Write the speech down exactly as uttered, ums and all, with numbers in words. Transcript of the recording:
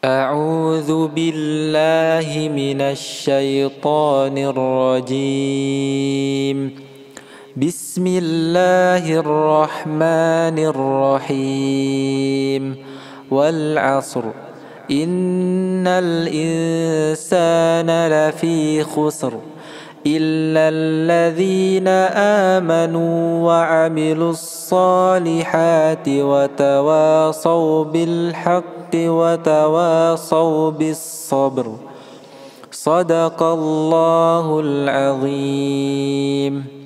أعوذ بالله من الشيطان الرجيم. بسم الله الرحمن الرحيم. والعصر إن الإنسان لفي خسر إلا الذين آمنوا وعملوا الصالحات وتواصوا بالحق وتواصوا بالصبر. صدق الله العظيم.